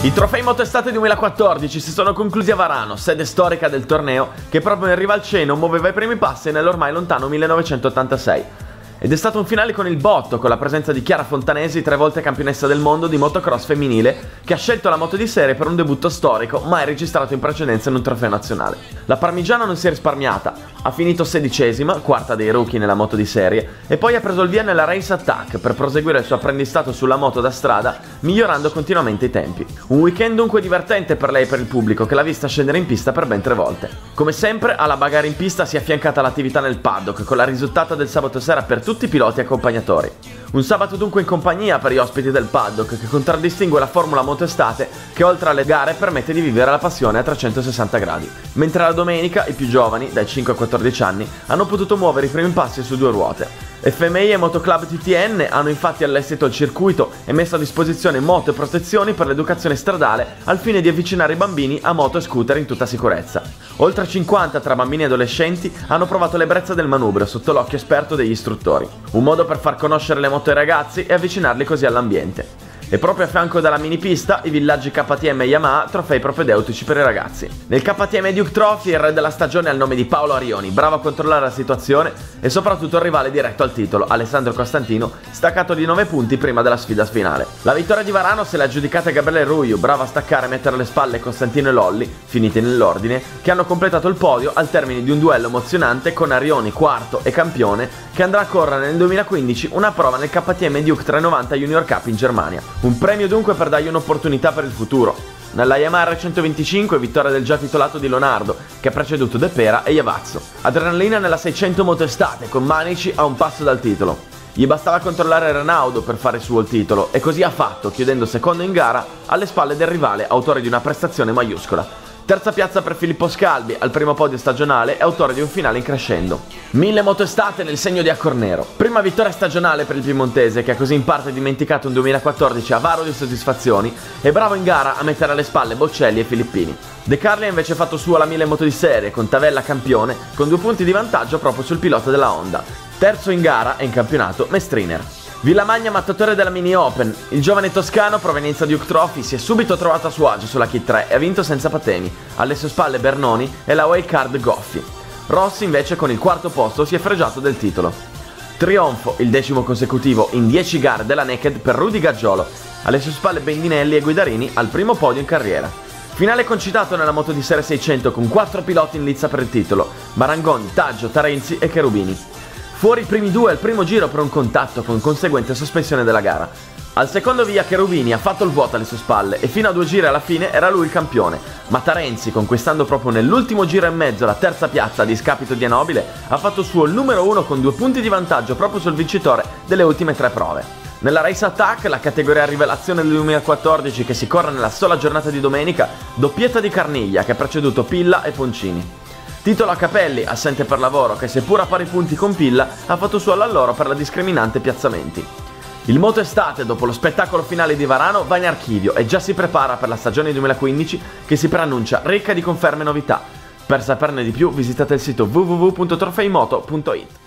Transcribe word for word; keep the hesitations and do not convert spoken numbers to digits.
I trofei Moto Estate duemilaquattordici si sono conclusi a Varano, sede storica del torneo, che proprio in riva al Ceno muoveva i primi passi nell'ormai lontano millenovecentottantasei. Ed è stato un finale con il botto, con la presenza di Chiara Fontanesi, tre volte campionessa del mondo di motocross femminile, che ha scelto la moto di serie per un debutto storico mai registrato in precedenza in un trofeo nazionale. La parmigiana non si è risparmiata, ha finito sedicesima, quarta dei rookie nella moto di serie, e poi ha preso il via nella Race Attack per proseguire il suo apprendistato sulla moto da strada, migliorando continuamente i tempi. Un weekend dunque divertente per lei e per il pubblico, che l'ha vista scendere in pista per ben tre volte. Come sempre, alla bagarre in pista si è affiancata l'attività nel paddock, con la risultata del sabato sera per tutti i piloti e accompagnatori. Un sabato dunque in compagnia per gli ospiti del paddock, che contraddistingue la Formula Moto Estate, che oltre alle gare permette di vivere la passione a trecentosessanta gradi. Mentre la domenica i più giovani, dai cinque ai quattordici anni, hanno potuto muovere i primi passi su due ruote. F M I e Motoclub T T N hanno infatti allestito il circuito e messo a disposizione moto e protezioni per l'educazione stradale al fine di avvicinare i bambini a moto e scooter in tutta sicurezza. Oltre cinquanta tra bambini e adolescenti hanno provato l'ebbrezza del manubrio sotto l'occhio esperto degli istruttori. Un modo per far conoscere le moto ai ragazzi e avvicinarli così all'ambiente. E proprio a fianco della mini pista, i villaggi K T M e Yamaha, trofei propedeutici per i ragazzi. Nel K T M Duke Trophy il re della stagione al nome di Paolo Arioni, bravo a controllare la situazione e soprattutto il rivale diretto al titolo, Alessandro Costantino, staccato di nove punti prima della sfida finale. La vittoria di Varano se l'ha aggiudicata Gabriele Ruiu, bravo a staccare e mettere alle spalle Costantino e Lolli, finiti nell'ordine, che hanno completato il podio al termine di un duello emozionante con Arioni quarto e campione, che andrà a correre nel duemilaquindici una prova nel K T M Duke trecentonovanta Junior Cup in Germania. Un premio dunque per dargli un'opportunità per il futuro. Nella Yamaha R centoventincinque vittoria del già titolato Di Leonardo, che ha preceduto De Pera e Iavazzo. Adrenalina nella seicento Moto Estate, con Manici a un passo dal titolo. Gli bastava controllare Renaudo per fare suo il titolo, e così ha fatto, chiudendo secondo in gara alle spalle del rivale, autore di una prestazione maiuscola. Terza piazza per Filippo Scalbi, al primo podio stagionale e autore di un finale in crescendo. Mille Moto Estate nel segno di Accornero. Prima vittoria stagionale per il piemontese, che ha così in parte dimenticato un duemilaquattordici avaro di soddisfazioni, e bravo in gara a mettere alle spalle Boccelli e Filippini. De Carli ha invece fatto sua la mille moto di serie, con Tavella campione, con due punti di vantaggio proprio sul pilota della Honda. Terzo in gara e in campionato Mestriner. Villamagna mattatore della Mini Open, il giovane toscano provenienza Duke Trophy si è subito trovato a suo agio sulla Kit tre e ha vinto senza patemi, alle sue spalle Bernoni e la wildcard Goffi. Rossi invece con il quarto posto si è fregiato del titolo. Trionfo, il decimo consecutivo in dieci gare della Naked per Rudy Gaggiolo, alle sue spalle Bendinelli e Guidarini al primo podio in carriera. Finale concitato nella moto di serie seicento con quattro piloti in lizza per il titolo, Marangoni, Taggio, Tarenzi e Cherubini. Fuori i primi due al primo giro per un contatto con conseguente sospensione della gara. Al secondo via Cherubini ha fatto il vuoto alle sue spalle e fino a due giri alla fine era lui il campione, ma Tarenzi, conquistando proprio nell'ultimo giro e mezzo la terza piazza a discapito di Anobile, ha fatto suo il numero uno con due punti di vantaggio proprio sul vincitore delle ultime tre prove. Nella Race Attack, la categoria rivelazione del duemilaquattordici che si corre nella sola giornata di domenica, doppietta di Carniglia che ha preceduto Pilla e Poncini. Titolo a Capelli, assente per lavoro, che seppur a pari punti con Pilla, ha fatto suo all'alloro per la discriminante piazzamenti. Il Moto Estate, dopo lo spettacolo finale di Varano, va in archivio e già si prepara per la stagione duemilaquindici che si preannuncia ricca di conferme e novità. Per saperne di più visitate il sito w w w punto trofeimoto punto it.